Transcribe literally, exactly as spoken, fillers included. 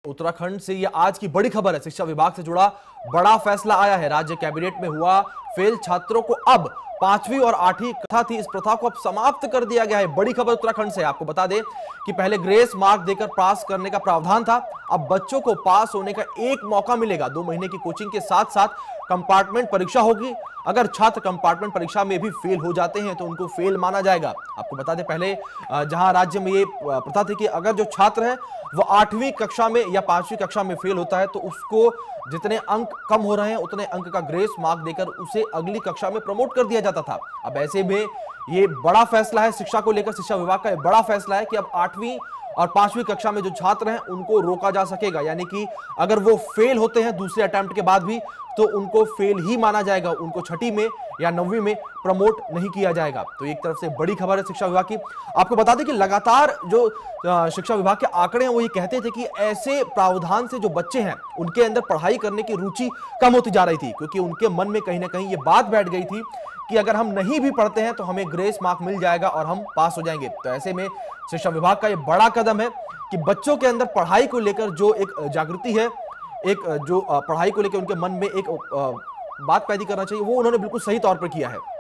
उत्तराखंड से ये आज की बड़ी खबर है। शिक्षा विभाग से जुड़ा बड़ा फैसला आया है। राज्य कैबिनेट में हुआ फेल छात्रों को अब पांचवी और आठवीं कक्षा थी, इस प्रथा को अब समाप्त कर दिया गया है। बड़ी खबर उत्तराखंड से। आपको बता दें कि पहले ग्रेस मार्क देकर पास करने का प्रावधान था, अब बच्चों को पास होने का एक मौका मिलेगा। दो महीने की कोचिंग के साथ साथ कंपार्टमेंट परीक्षा होगी। अगर छात्र कंपार्टमेंट परीक्षा में भी फेल हो जाते हैं तो उनको फेल माना जाएगा। आपको बता दें पहले जहां राज्य में ये प्रथा थी कि अगर जो छात्र है वो आठवीं कक्षा में या पांचवी कक्षा में फेल होता है तो उसको जितने अंक कम हो रहे हैं उतने अंक का ग्रेस मार्क देकर उसे अगली कक्षा में प्रमोट कर दिया जाता था। अब ऐसे में ये बड़ा फैसला है शिक्षा को लेकर। शिक्षा विभाग का ये बड़ा फैसला है कि अब आठवीं और पांचवी कक्षा में जो छात्र हैं उनको रोका जा सकेगा, यानी कि अगर वो फेल होते हैं दूसरे अटेम्प्ट के बाद भी तो उनको फेल ही माना जाएगा, उनको छठी में या नौवीं में प्रमोट नहीं किया जाएगा। तो एक तरफ से बड़ी खबर है शिक्षा विभाग की। आपको बता दें कि लगातार जो शिक्षा विभाग के आंकड़े हैं वो ये कहते थे कि ऐसे प्रावधान से जो बच्चे हैं उनके अंदर पढ़ाई करने की रुचि कम होती जा रही थी, क्योंकि उनके मन में कहीं ना कहीं ये बात बैठ गई थी कि अगर हम नहीं भी पढ़ते हैं तो हमें ग्रेस मार्क मिल जाएगा और हम पास हो जाएंगे। तो ऐसे में शिक्षा विभाग का ये बड़ा कदम है कि बच्चों के अंदर पढ़ाई को लेकर जो एक जागृति है, एक जो पढ़ाई को लेकर उनके मन में एक बात पैदा करना चाहिए, वो उन्होंने बिल्कुल सही तौर पर किया है।